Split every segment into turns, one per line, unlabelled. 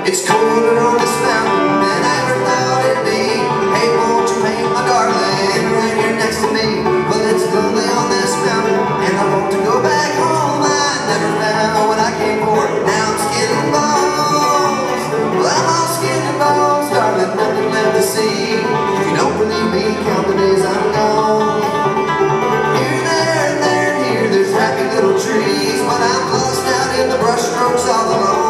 It's colder on this mountain than I ever thought it'd be. Hey, won't you paint my darling right here next to me? Well, it's lonely on this mountain, and I want to go back home. I never found what I came for. Now I'm skin and bones. Well, I'm all skin and bones, darling, nothing left to see. If you don't believe me, count the days I'm gone. Here, there, and there, and here, there's happy little trees, but I'm lost out in the brush strokes all alone.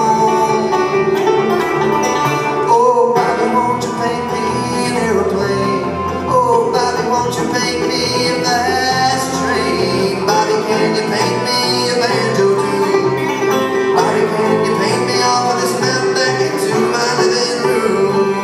Won't you paint me a fast train? Bobby, can you paint me a banjo too? Bobby, can you paint me off of this mountain back into my living room?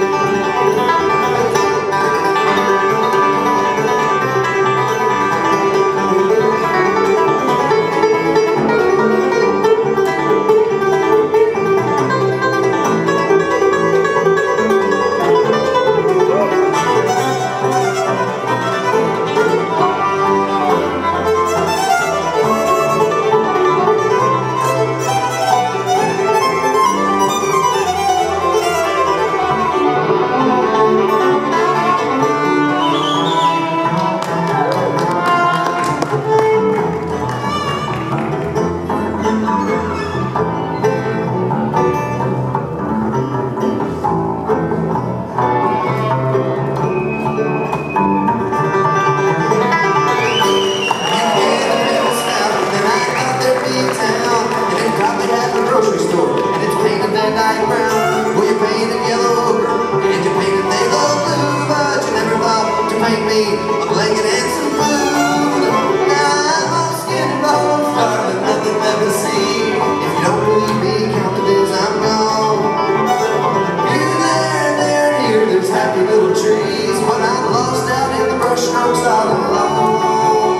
Brown, well, you painted yellow ochre, and you painted phthalo blue, but you never thought to paint me a blanket and some food. Now I'm all skin and bones, darling, nothing left to see. If you don't believe me, count the days I'm gone. Here, there, and there, and here, there's happy little trees, but I'm lost out in the brush strokes all alone.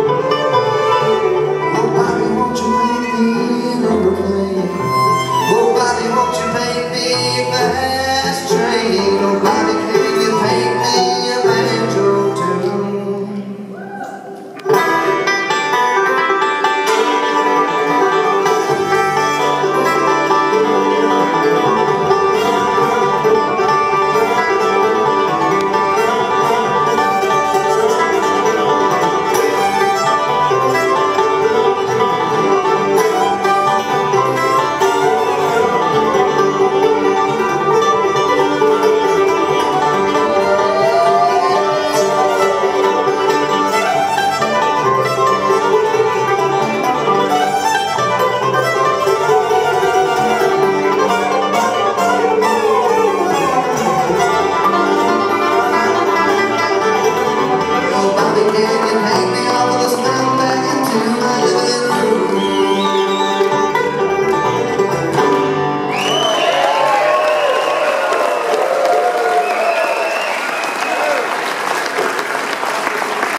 Oh, Bobby, won't you paint me an aeroplane? Oh, Bobby, won't you paint me a fast train? Oh, Bobby, can you paint me a banjo tune? Can you paint me off of this mountain back into my living room?